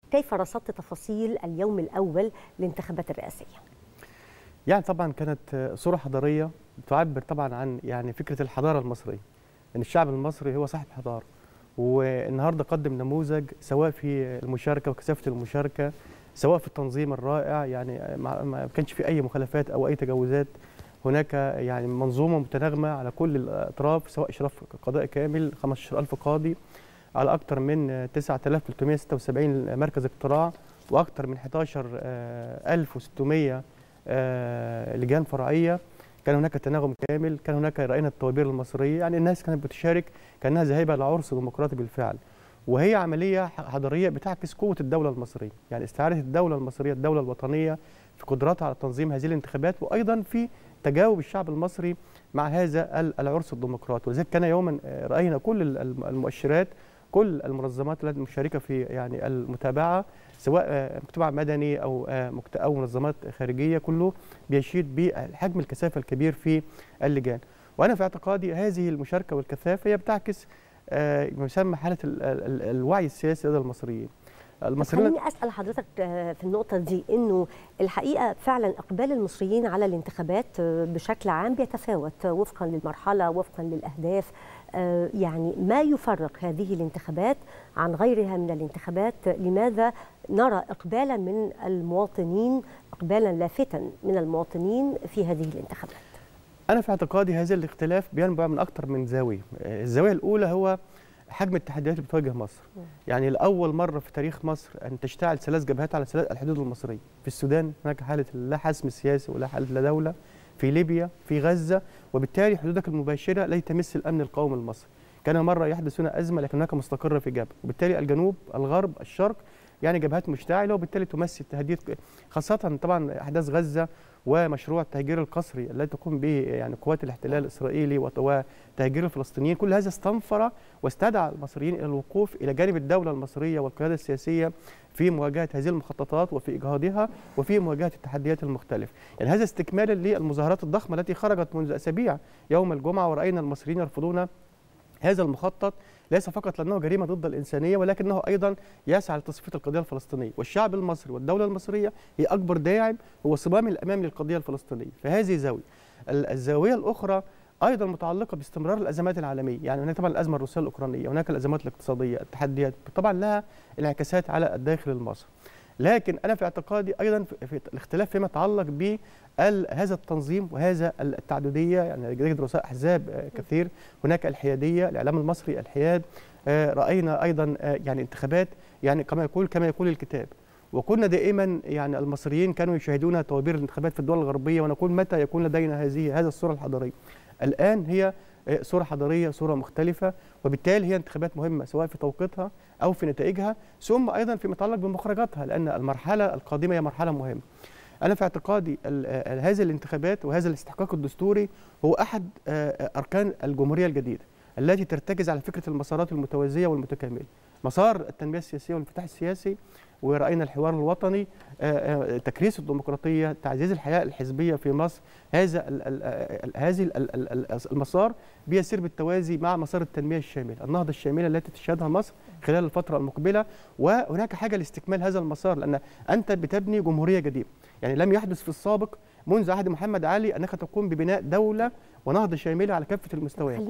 كيف رصدت تفاصيل اليوم الأول للانتخابات الرئاسية؟ يعني طبعا كانت صورة حضارية تعبر طبعا عن يعني فكرة الحضارة المصرية، ان الشعب المصري هو صاحب حضارة، والنهارده قدم نموذج سواء في المشاركة وكثافة المشاركة، سواء في التنظيم الرائع، يعني ما كانش في أي مخالفات أو أي تجاوزات. هناك يعني منظومة متناغمة على كل الأطراف، سواء إشراف قضائي كامل 15000 قاضي على أكثر من 9376 مركز اقتراع، وأكثر من 11600 لجان فرعيه. كان هناك تناغم كامل، كان هناك راينا الطوابير المصريه، يعني الناس كانت بتشارك كانها ذاهبه لعرس ديمقراطي بالفعل. وهي عمليه حضاريه بتعكس قوه الدوله المصريه، يعني استعاده الدوله المصريه الدوله الوطنيه في قدرتها على تنظيم هذه الانتخابات، وايضا في تجاوب الشعب المصري مع هذا العرس الديمقراطي. ولذلك كان يوما راينا كل المؤشرات، كل المنظمات التي مشاركه في يعني المتابعه، سواء مجتمع مدني او منظمات خارجيه، كله بيشيد بحجم الكثافه الكبير في اللجان. وانا في اعتقادي هذه المشاركه والكثافه هي بتعكس ما يسمى حاله الوعي السياسي لدى المصريين. خليني اسال حضرتك في النقطه دي، انه الحقيقه فعلا اقبال المصريين على الانتخابات بشكل عام بيتفاوت وفقا للمرحله، وفقا للاهداف. يعني ما يفرق هذه الانتخابات عن غيرها من الانتخابات؟ لماذا نرى اقبالا من المواطنين، اقبالا لافتا من المواطنين في هذه الانتخابات؟ انا في اعتقادي هذا الاختلاف بينبع من اكثر من زاويه. الزاويه الاولى هو حجم التحديات اللي بتواجه مصر. يعني لاول مره في تاريخ مصر ان تشتعل 3 جبهات على الحدود المصريه. في السودان هناك حاله لا حسم سياسي ولا حاله لا دوله، في ليبيا، في غزه، وبالتالي حدودك المباشره لا تمس الامن القومي المصري. كان مره يحدث هنا ازمه لكن هناك مستقره في جبهه، وبالتالي الجنوب، الغرب، الشرق يعني جبهات مشتعله، وبالتالي تمثل تهديد، خاصه طبعا احداث غزه ومشروع التهجير القسري الذي تقوم به يعني قوات الاحتلال الاسرائيلي وتهجير الفلسطينيين. كل هذا استنفر واستدعى المصريين الى الوقوف الى جانب الدوله المصريه والقياده السياسيه في مواجهه هذه المخططات وفي اجهاضها وفي مواجهه التحديات المختلفه. يعني هذا استكمالا للمظاهرات الضخمه التي خرجت منذ اسابيع يوم الجمعه، وراينا المصريين يرفضون هذا المخطط، ليس فقط لأنه جريمة ضد الإنسانية، ولكنه أيضا يسعى لتصفية القضية الفلسطينية. والشعب المصري والدولة المصرية هي أكبر داعم، هو صمام الأمام للقضية الفلسطينية. فهذه زاوية. الزاوية الأخرى أيضا متعلقة باستمرار الأزمات العالمية. يعني هناك طبعا الأزمة الروسية الأوكرانية، هناك الأزمات الاقتصادية، التحديات طبعا لها انعكاسات على الداخل المصري. لكن أنا في اعتقادي أيضا في الاختلاف فيما يتعلق ب هذا التنظيم وهذا التعددية. يعني نجد رؤساء أحزاب كثير، هناك الحيادية، الإعلام المصري الحياد. رأينا أيضا يعني انتخابات يعني كما يقول الكتاب. وكنا دائما يعني المصريين كانوا يشاهدون طوابير الانتخابات في الدول الغربية ونقول متى يكون لدينا هذه الصورة الحضارية. الآن هي صورة حضارية، صورة مختلفة، وبالتالي هي انتخابات مهمة سواء في توقيتها أو في نتائجها، ثم أيضا فيما يتعلق بمخرجاتها، لأن المرحلة القادمة هي مرحلة مهمة. أنا في اعتقادي هذه الانتخابات وهذا الاستحقاق الدستوري هو أحد أركان الجمهورية الجديدة التي ترتكز على فكرة المسارات المتوازية والمتكاملة، مسار التنمية السياسية والانفتاح السياسي، ورأينا الحوار الوطني، تكريس الديمقراطية، تعزيز الحياة الحزبية في مصر. هذه المسار بيسير بالتوازي مع مسار التنمية الشاملة، النهضة الشاملة التي تشهدها مصر خلال الفترة المقبلة. وهناك حاجة لاستكمال هذا المسار، لأن أنت بتبني جمهورية جديدة. يعني لم يحدث في السابق منذ عهد محمد علي أنك تقوم ببناء دولة ونهضة شاملة على كافة المستويات.